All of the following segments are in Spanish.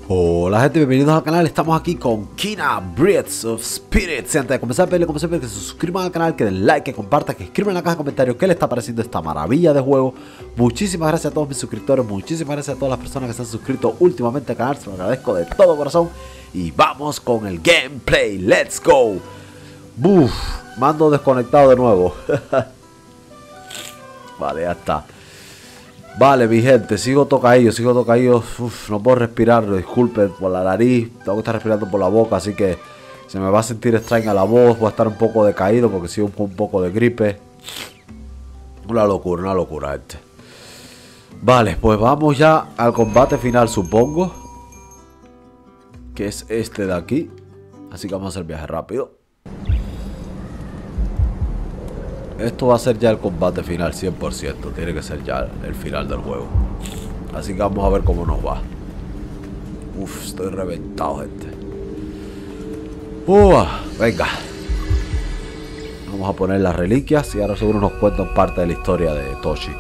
Hola gente, bienvenidos al canal. Estamos aquí con Kena Breath of Spirits. Antes de comenzar a pedirle como siempre que se suscriban al canal, que den like, que compartan, que escriban en la caja de comentarios qué les está pareciendo esta maravilla de juego. Muchísimas gracias a todos mis suscriptores, muchísimas gracias a todas las personas que se han suscrito últimamente al canal, se lo agradezco de todo corazón. Y vamos con el gameplay, let's go. Buf, mando desconectado de nuevo. Vale, ya está. Vale, mi gente, sigo tocadillo. Uf, no puedo respirar, disculpen por la nariz. Tengo que estar respirando por la boca, así que se me va a sentir extraña la voz. Voy a estar un poco decaído porque sigo con un poco de gripe. Una locura, gente. Vale, pues vamos ya al combate final, supongo. Que es este de aquí. Así que vamos a hacer viaje rápido. Esto va a ser ya el combate final 100%. Tiene que ser ya el final del juego. Así que vamos a ver cómo nos va. Uf, estoy reventado, gente. Venga. Vamos a poner las reliquias y ahora seguro nos cuentan parte de la historia de Toshi.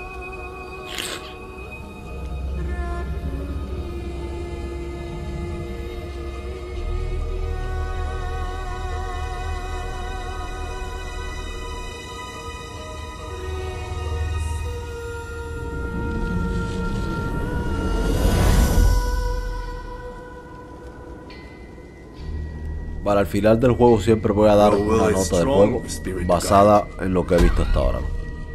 Para el final del juego siempre voy a dar una nota del juego basada en lo que he visto hasta ahora.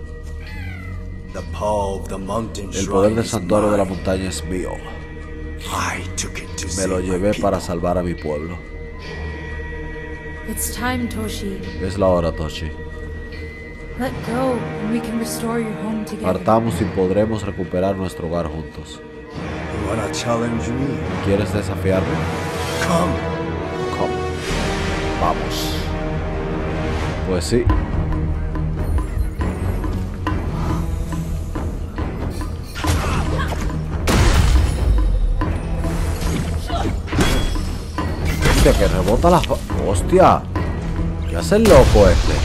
El poder del santuario de la montaña es mío. Me lo llevé para salvar a mi pueblo. Es la hora, Toshi. Partamos y podremos recuperar nuestro hogar juntos. ¿Quieres desafiarme? Come. Vamos. Pues sí. Hostia, que rebota las... Hostia. ¿Qué hace el loco este?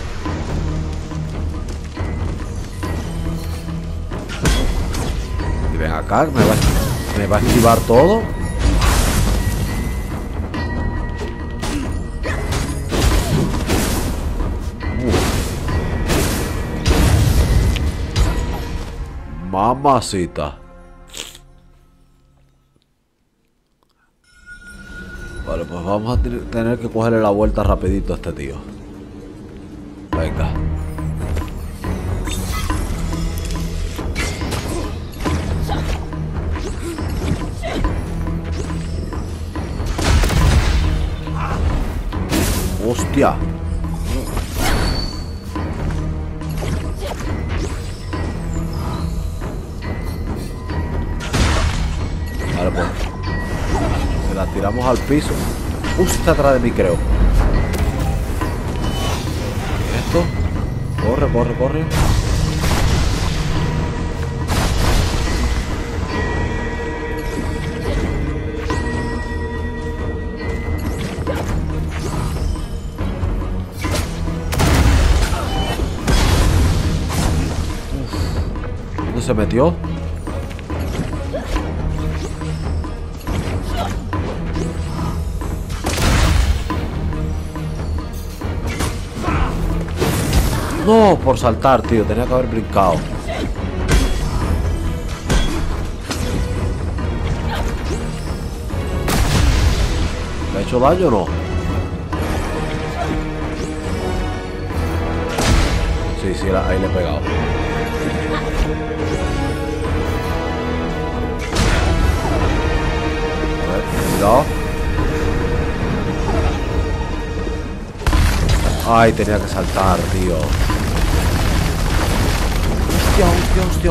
Y ven acá, me va a esquivar todo. Mamacita. Vale, pues vamos a tener que cogerle la vuelta rapidito a este tío. Venga. Hostia. Vale, pues se la tiramos al piso. Está atrás de mí, creo. Esto. Corre. ¿Dónde se metió? No, por saltar, tío. Tenía que haber brincado. ¿Le ha hecho daño o no? Sí, ahí le he pegado. A ver, cuidado. Ay, tenía que saltar, tío. Hostia.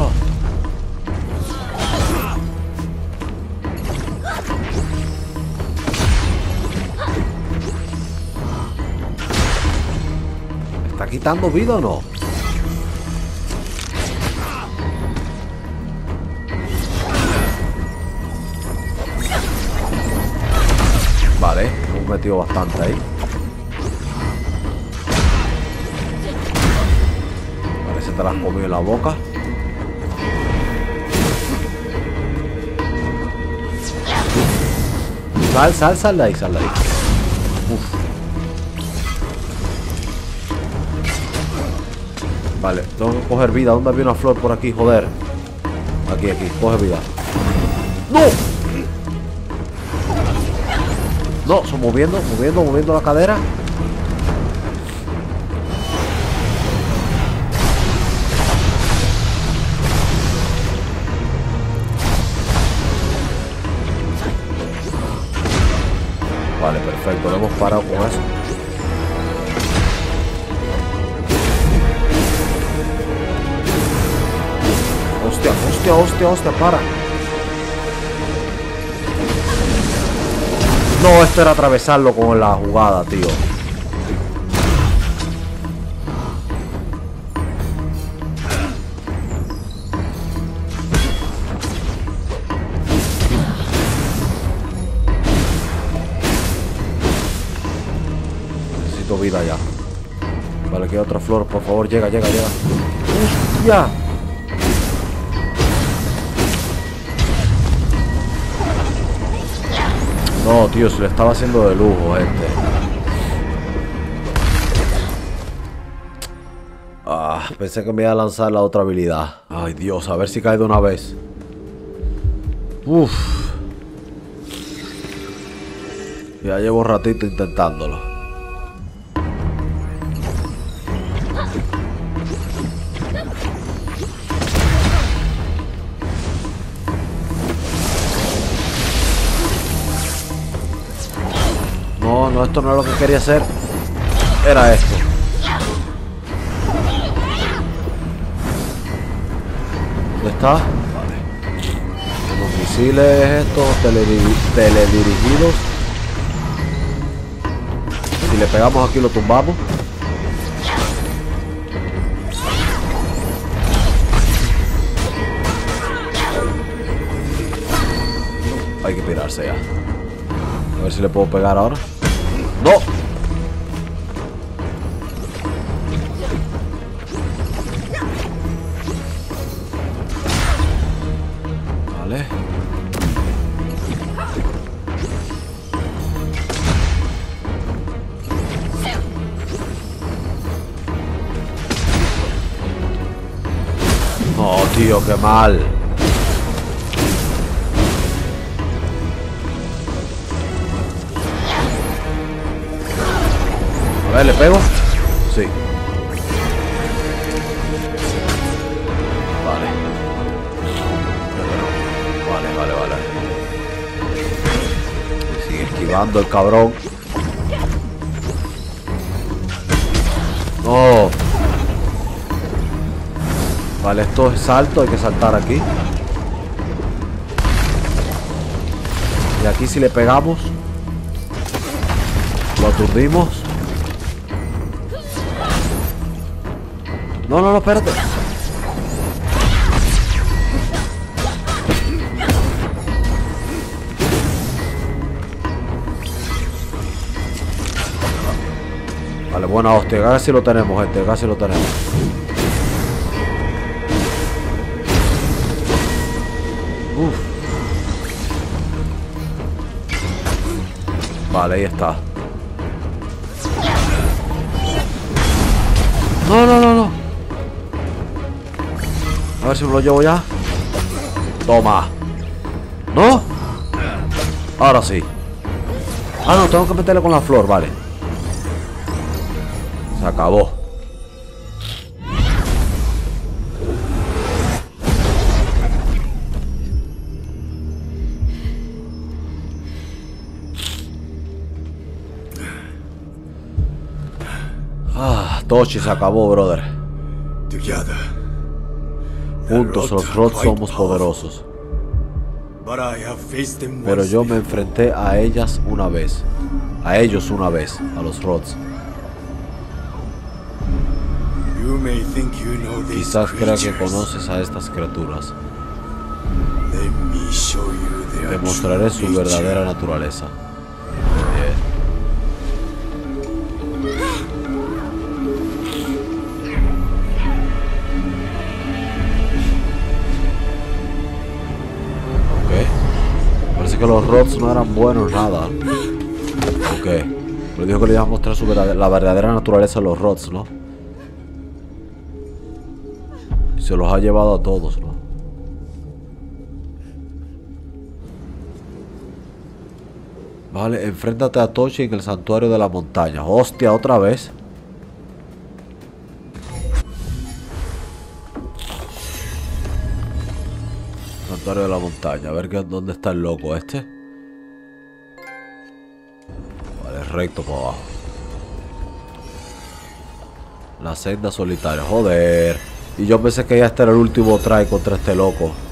¿Me está quitando vida o no? Vale, hemos metido bastante ahí. Te las comió en la boca. Sal de ahí, sal de ahí. Uf. Vale, tengo que coger vida. ¿Dónde había una flor por aquí? Joder. Aquí, coge vida. ¡No! No, son moviendo la cadera. Vale, perfecto, lo hemos parado con eso. Hostia, para. No, esto era atravesarlo con la jugada, tío. Necesito vida ya. Vale, que otra flor, por favor, llega. ¡Hostia! No, tío, se le estaba haciendo de lujo, gente. Pensé que me iba a lanzar la otra habilidad. Ay, Dios, a ver si cae de una vez. Uf. Ya llevo un ratito intentándolo. No, esto no es lo que quería hacer. Era esto. ¿Dónde está? Vale. Los misiles estos teledirigidos. Si le pegamos aquí lo tumbamos. Hay que pirarse ya. A ver si le puedo pegar ahora. ¡No! Vale. No, tío, qué mal. A ver, ¿le pego? Sí. Vale. Vale. Sigue esquivando el cabrón. No. Vale, esto es salto, hay que saltar aquí. Y aquí si le pegamos, lo aturdimos. No, espérate. Vale, buena hostia, casi lo tenemos, gente, casi lo tenemos. Uf. Vale, ahí está. No. A ver si me lo llevo ya. Toma. ¿No? Ahora sí. No, tengo que meterle con la flor, vale. Se acabó. Toshi se acabó, brother. Juntos los Rods somos poderosos. Pero yo me enfrenté a ellas una vez. A ellos una vez, a los Rods. Quizás creas que conoces a estas criaturas. Te mostraré su verdadera naturaleza. Parece que los rods no eran buenos, nada. Ok. Pero dijo que le iba a mostrar la verdadera naturaleza de los rods, ¿no? Y se los ha llevado a todos, ¿no? Vale, enfréntate a Toshi en el santuario de la montaña. Hostia, otra vez. Santuario de la montaña. A ver dónde está el loco este. Vale, recto para abajo. La senda solitaria. Joder. Y yo pensé que ya este era el último try contra este loco.